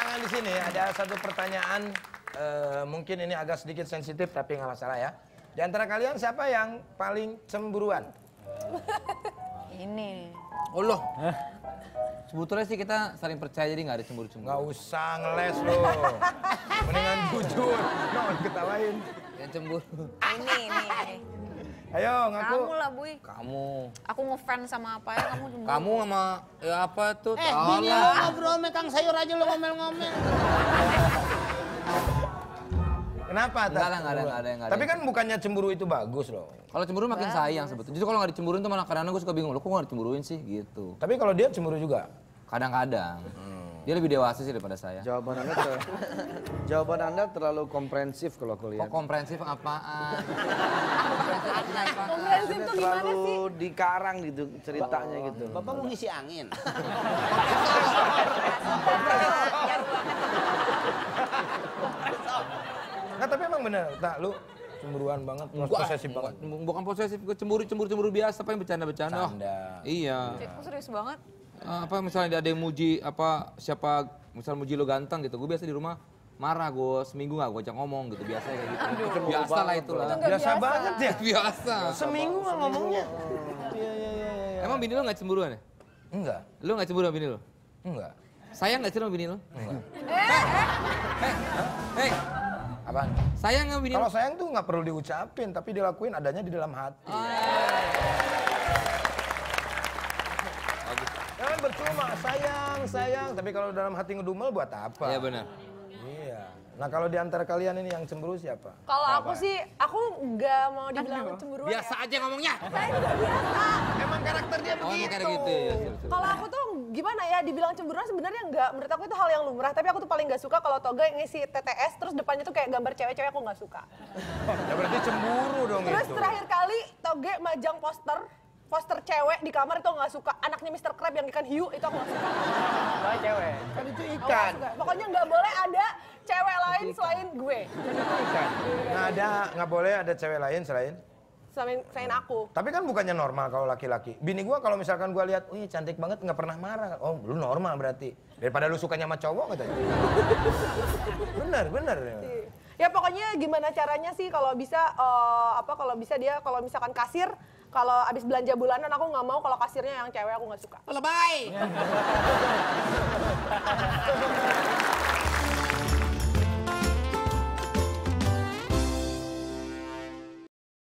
belakangan di sini ada satu pertanyaan, mungkin ini agak sedikit sensitif tapi nggak masalah ya. Di antara kalian siapa yang paling cemburuan? Ini. Oh loh. Sebetulnya sih kita saling percaya jadi nggak ada cemburu-cemburu. Nggak usah ngeles lo. Mendingan jujur. No, ketawain. Yang cemburu. Ini. Ayo ngaku. Kamu lah, Buy. Kamu. Aku ngefans sama apa ya, kamu cemburu. Kamu sama ya apa tuh? Bini lo ngobrol sama Kang Sayur aja lo ngomel-ngomel. Kenapa? Enggak ada. Tapi kan bukannya cemburu itu bagus loh. Kalau cemburu makin sayang sebetulnya. Justru kalau nggak dicemburuin tuh malah kadang-kadang gue suka bingung. Lo kok nggak dicemburuin sih gitu. Tapi kalau dia cemburu juga? Kadang-kadang. Dia lebih dewasa sih daripada saya. Jawaban Anda terlalu komprehensif kalau aku lihat. Kok komprehensif apaan? Komprehensif tuh gimana Terlalu sih? dikarang gitu ceritanya gitu. Bapak mau ngisi angin. Nah tapi emang bener, tak lu cemburuan banget, posesif banget. Bukan posesif, gue cemburu biasa, apa yang bercanda-bercanda. Canda. Iya. Aku serius banget. Apa misalnya ada yang muji apa siapa misalnya muji lo ganteng gitu, gue biasa di rumah marah, gue seminggu gak gue ajak ngomong gitu, biasa kayak gitu. Biasa lah itulah. Biasa banget ya? Biasa. Seminggu nggak ngomongnya. Emang bini lo gak cemburuan ya? Enggak. Lo gak cemburu sama bini lo? Enggak. Sayang gak sih sama bini lo? Enggak. Hei, Apaan? sayang sama bini lo? Kalau sayang tuh nggak perlu diucapin, tapi dilakuin adanya di dalam hati. Jangan percuma, sayang. Tapi kalau dalam hati ngedumel buat apa? Iya benar. Iya. Nah kalau di antara kalian ini yang cemburu siapa? Kalau aku sih, aku nggak mau dibilang cemburuan Biasa aja ngomongnya. Saya juga biasa. Emang karakter dia Oh, emang kayak gitu ya. siap. Kalau aku tuh gimana ya, dibilang cemburuan sebenarnya nggak, menurut aku itu hal yang lumrah. Tapi aku tuh paling nggak suka kalau Toga ngisi TTS, terus depannya tuh kayak gambar cewek-cewek, aku nggak suka. Ya berarti cemburu dong Terus itu. terakhir kali Toge majang poster cewek di kamar itu nggak suka. Anaknya Mr. Krab yang ikan hiu itu aku nggak suka. cewek. Kan itu Aku ikan. nggak suka. Pokoknya nggak boleh ada cewek lain selain gue. Ikan. Nah nggak boleh ada cewek lain selain. Selain aku. Tapi kan bukannya normal kalau laki-laki. Bini gua kalau misalkan gua lihat, wih cantik banget nggak pernah marah. Oh lu normal berarti. Daripada lu sukanya sama cowok katanya. Bener. Ya pokoknya gimana caranya sih kalau bisa kalau bisa dia kalau misalkan kasir, kalau abis belanja bulanan aku nggak mau kalau kasirnya yang cewek, aku nggak suka. Lebay.